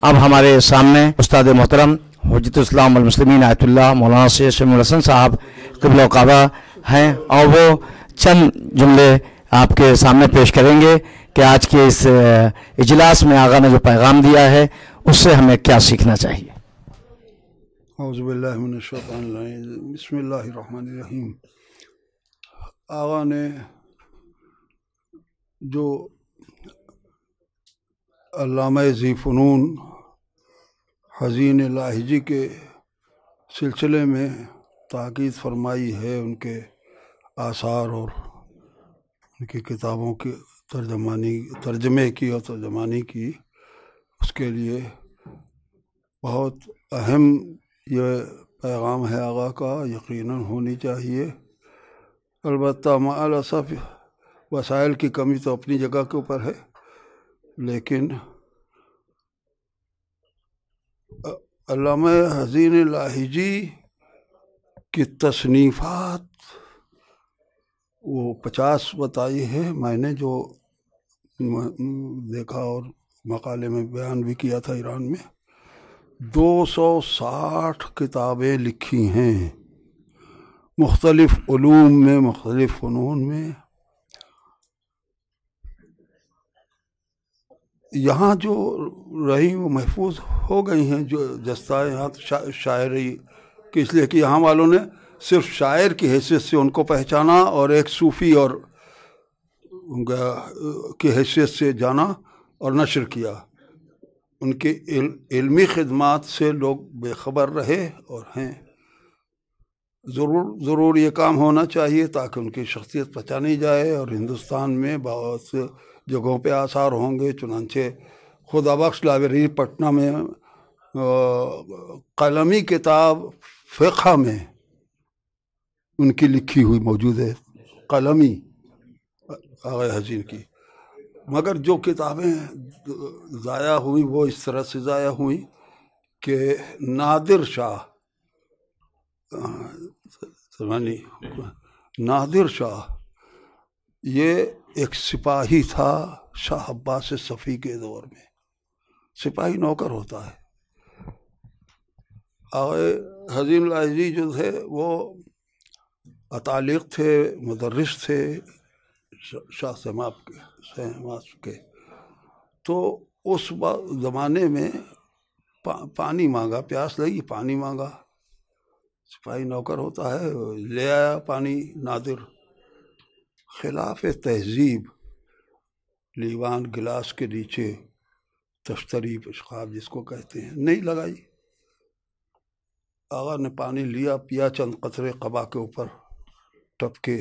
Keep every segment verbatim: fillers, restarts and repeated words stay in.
اب ہمارے سامنے استاد محترم حجت الاسلام والمسلمین آیت اللہ مولانا سید شمیع الحسن صاحب قبلہ و کعبہ ہیں، اور وہ چند جملے آپ کے سامنے پیش کریں گے کہ آج کے اس اجلاس میں آقا نے جو پیغام دیا ہے اس سے ہمیں کیا سیکھنا چاہیے۔ اعوذ باللہ من الشیطان الرجیم، بسم اللہ الرحمن الرحیم۔ آقا نے جو علامہ ذی فنون حزین لاہجی کے سلسلے میں تاکید فرمائی ہے، ان کے آثار اور ان کی کتابوں کی ترجمانی ترجمے کی اور ترجمانی کی، اس کے لیے بہت اہم یہ پیغام ہے آقا کا، یقیناً ہونی چاہیے۔ البتہ مع الاسف وسائل کی کمی تو اپنی جگہ کے اوپر ہے، لیکن علامہ حزین لاہجی کی تصنیفات وہ پچاس بتائی ہے، میں نے جو دیکھا اور مقالے میں بیان بھی کیا تھا ایران میں، دو سو ساٹھ کتابیں لکھی ہیں مختلف علوم میں، مختلف فنون میں۔ یہاں جو رہی وہ محفوظ ہو گئی ہیں، جو دستاویزات شاعری کی، اس لیے کہ یہاں والوں نے صرف شاعر کی حیثیت سے ان کو پہچانا اور ایک صوفی اور کی حیثیت سے جانا اور نشر کیا۔ ان کے علمی خدمات سے لوگ بے خبر رہے اور ہیں۔ ضرور ضرور یہ کام ہونا چاہیے تاکہ ان کی شخصیت پہچانی جائے، اور ہندوستان میں بہت سے جگہوں پہ آثار ہوں گے۔ چنانچہ خدا بخش لائبریری پٹنہ میں قلمی کتاب فقہ میں ان کی لکھی ہوئی موجود ہے، قلمی آغا حزین کی۔ مگر جو کتابیں ضائع ہوئی وہ اس طرح سے ضائع ہوئی کہ نادر شاہ سمانی نادر شاہ یہ ایک سپاہی تھا شاہ عباس صفی کے دور میں، سپاہی نوکر ہوتا ہے۔ آغا حزین لاہجی جو تھے وہ اتالق تھے، مدرس تھے شاہ سماپ کے سماپ کے تو اس زمانے میں پانی مانگا، پیاس لگی، پانی مانگا، سپاہی نوکر ہوتا ہے، لے آیا پانی نادر، خلاف تہذیب لیوان گلاس کے نیچے تشتری پیشخواب جس کو کہتے ہیں نہیں لگائی۔ آقا نے پانی لیا، پیا، چند قطرے قبا کے اوپر ٹپکے۔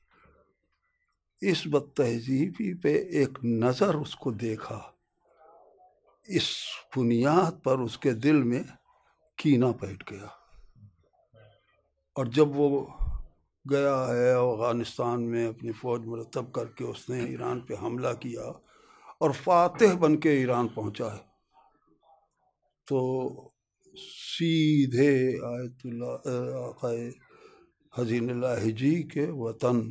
اس بد تہذیبی پہ ایک نظر اس کو دیکھا، اس بنیاد پر اس کے دل میں کینہ بیٹھ گیا، اور جب وہ گیا ہے افغانستان میں اپنی فوج مرتب کر کے، اس نے ایران پہ حملہ کیا اور فاتح بن کے ایران پہنچا ہے، تو سیدھے آیت اللہ آقا حزین لاہجی کے وطن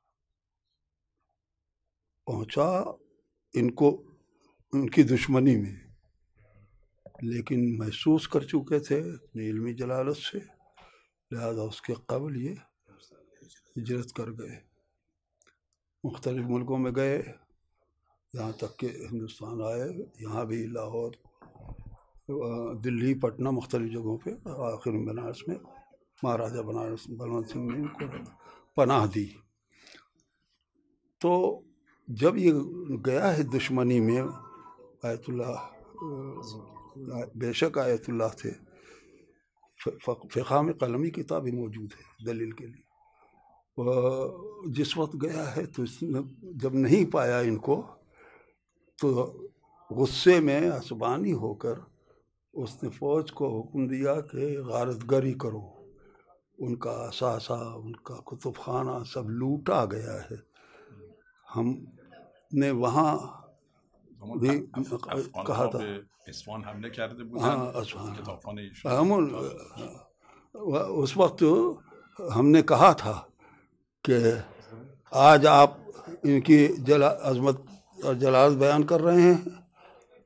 پہنچا، ان کو ان کی دشمنی میں، لیکن محسوس کر چکے تھے اپنی علمی جلالت سے، لہذا اس کے قبل یہ ہجرت کر گئے، مختلف ملکوں میں گئے، یہاں تک کہ ہندوستان آئے، یہاں بھی لاہور، دلی، پٹنہ، مختلف جگہوں پہ، آخر بنارس میں مہاراجہ بنارس بلونت سنگھ نے ان کو پناہ دی۔ تو جب یہ گیا ہے دشمنی میں، آیت اللہ بے شک آیت اللہ تھے، فقہ میں قلمی کتاب ہی موجود ہے دلیل کے لیے۔ جس وقت گیا ہے تو اس نے جب نہیں پایا ان کو، تو غصے میں عصبانی ہو کر اس نے فوج کو حکم دیا کہ غارت گری کرو، ان کا اثاثہ، ان کا کتب خانہ سب لوٹا گیا ہے۔ ہم نے وہاں بھی کہا تھا، ہاں اسفہان، اس وقت ہم نے کہا تھا کہ آج آپ ان کی جلا عظمت اور جلالت بیان کر رہے ہیں،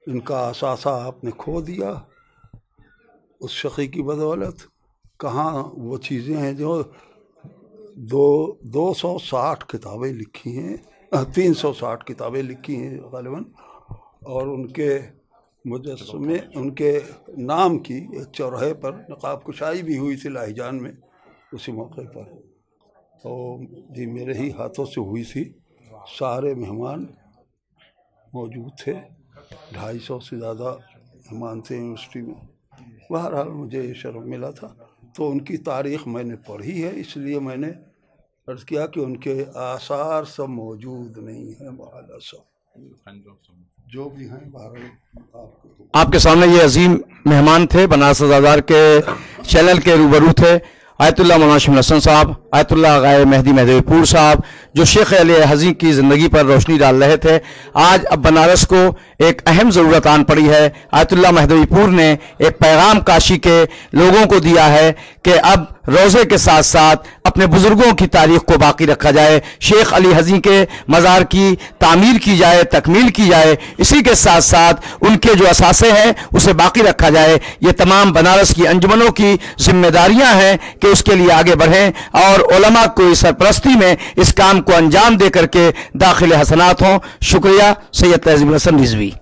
इनका असासा आपने खो दिया उस शकी की बदौलत। कहाँ वो चीज़ें हैं जो दो दो सौ साठ किताबें लिखी हैं, तीन सौ साठ किताबें लिखी हैं ग़ालिबन, और उनके मुजस्समे उनके नाम की एक चौराहे पर नक़ाब कुशाई भी हुई थी लाहिजान में उसी मौके पर, तो जी मेरे ही हाथों से हुई थी। सारे मेहमान मौजूद थे, ढाई सौ से ज़्यादा मेहमान थे यूनिवर्सिटी में। बहरहाल मुझे ये शर्फ मिला था, तो उनकी तारीख़ मैंने पढ़ी है, इसलिए मैंने अर्ज़ किया कि उनके आसार सब मौजूद नहीं हैं, बहरहाल सब जो भी हैं बहरहाल आपके सामने ये अजीम मेहमान थे, बनारस आज़ादार के चैनल के रूबरू थे आयतुल्लाह मौलाना शमीउल हसन साहब, आयतुल्लाह गाए मेहदी महदेवीपुर साहब, जो शेख अली हज़ी की ज़िंदगी पर रोशनी डाल रहे थे। आज अब बनारस को एक अहम ज़रूरत आन पड़ी है। आयतुल्लाह महदेवीपुर ने एक पैगाम काशी के लोगों को दिया है कि अब रोज़े के साथ साथ अपने बुज़ुर्गों की तारीख़ को बाकी रखा जाए, शेख अली हज़ी के मज़ार की तामीर की जाए, तकमील की जाए, इसी के साथ साथ उनके जो असासे हैं उसे बाकी रखा जाए। ये तमाम बनारस की अंजुमनों की जिम्मेदारियां हैं कि उसके लिए आगे बढ़ें और उलमा को सरपरस्ती में इस काम को अंजाम दे करके दाखिल हसनात हों। शुक्रिया। सैयद तहज़ीब हसन रिज़वी।